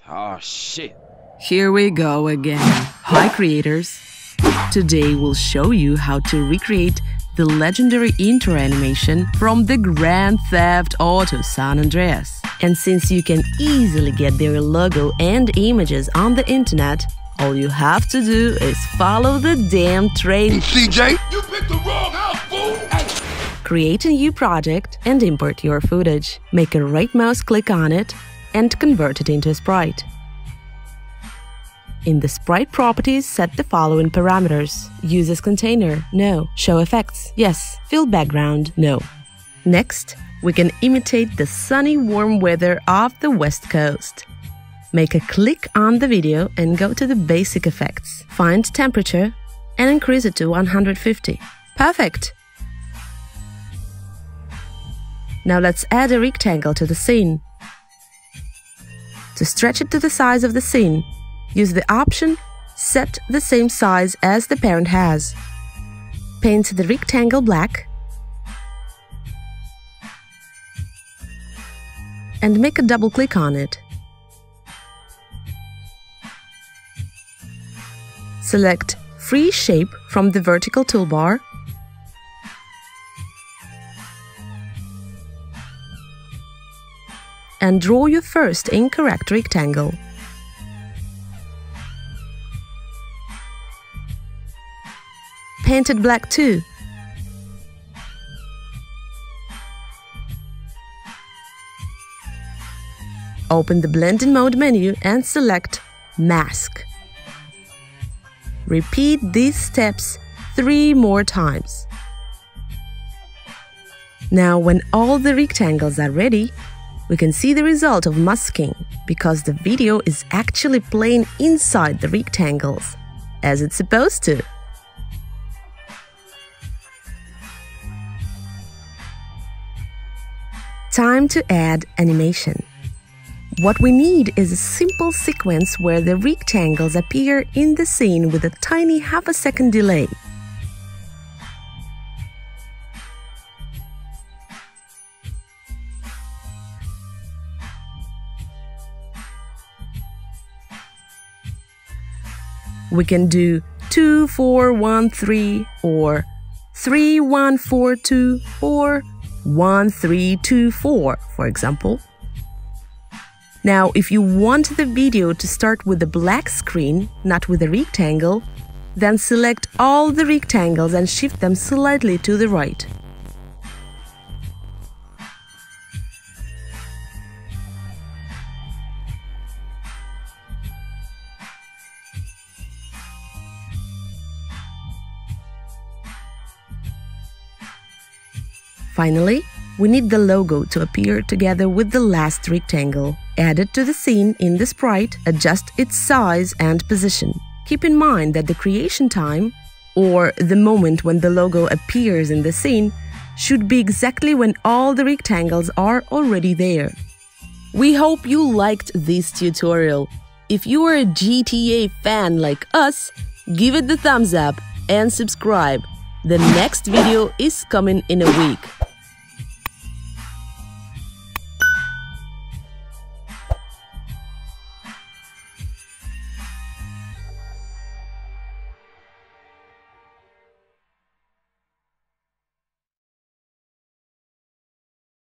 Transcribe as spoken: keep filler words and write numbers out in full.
Oh, shit. Here we go again. Hi creators! Today we'll show you how to recreate the legendary intro animation from the Grand Theft Auto San Andreas. And since you can easily get their logo and images on the internet, all you have to do is follow the damn train. C J, you picked the wrong house, fool! Create a new project and import your footage. Make a right mouse click on it and convert it into a sprite. In the sprite properties, set the following parameters. Use as container, no. Show effects, yes. Fill background, no. Next, we can imitate the sunny, warm weather of the West Coast. Make a click on the video and go to the basic effects. Find temperature and increase it to one hundred fifty. Perfect! Now let's add a rectangle to the scene. To stretch it to the size of the scene, use the option Set the same size as the parent has. Paint the rectangle black and make a double click on it. Select Free Shape from the vertical toolbar and draw your first incorrect rectangle. Paint it black too. Open the Blend-in Mode menu and select Mask. Repeat these steps three more times. Now, when all the rectangles are ready, we can see the result of masking because the video is actually playing inside the rectangles, as it's supposed to. Time to add animation. What we need is a simple sequence where the rectangles appear in the scene with a tiny half a second delay. We can do two four one three or three one four two or one three two four, for example. Now, if you want the video to start with a black screen, not with a rectangle, then select all the rectangles and shift them slightly to the right. Finally, we need the logo to appear together with the last rectangle. Add it to the scene in the sprite, adjust its size and position. Keep in mind that the creation time, or the moment when the logo appears in the scene, should be exactly when all the rectangles are already there. We hope you liked this tutorial. If you are a G T A fan like us, give it the thumbs up and subscribe. The next video is coming in a week.